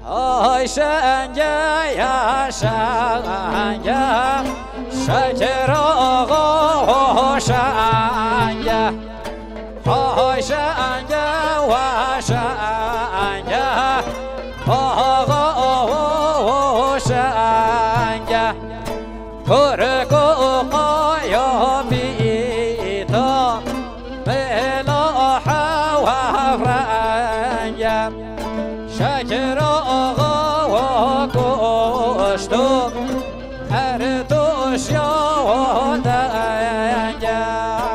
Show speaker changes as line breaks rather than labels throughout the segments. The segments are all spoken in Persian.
های شنگه یا شنگه شکر آقا شنگه های شنگه و شنگه آقا شنگه کرکو قایا بیتا ملاح و فرنگه شکر آقا کشتم هر دوش یادنگه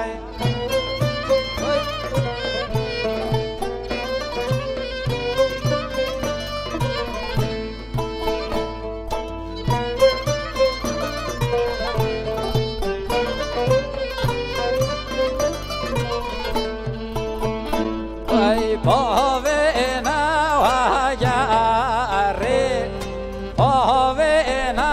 ای پاوه نوگره پاوه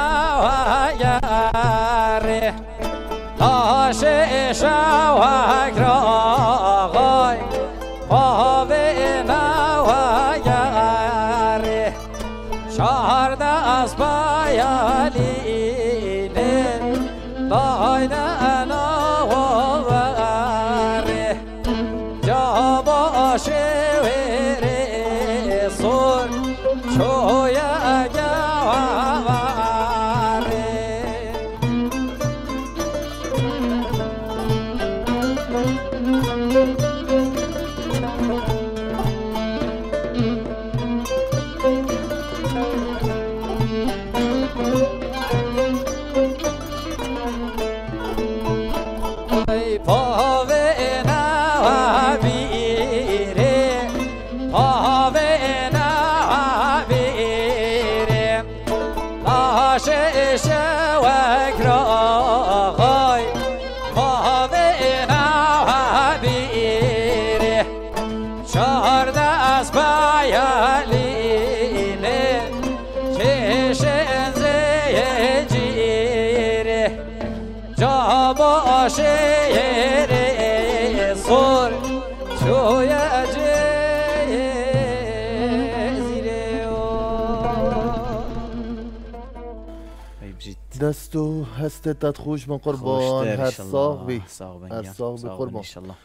نوگره لاش شوک را غای پاوه نوگره شهرده از پایالینه باید نوگره جا باشه ویره سر چوی گواره ای پاوه نوبیره پاوه نوبیره لاش شوک را غای پاوه نوبیره چارده از پایالینه چشن زیجیره جا باشه سر چوی
دست و هستت خوش من قربان هر ساق بی
ساق
هر ساق بی قربان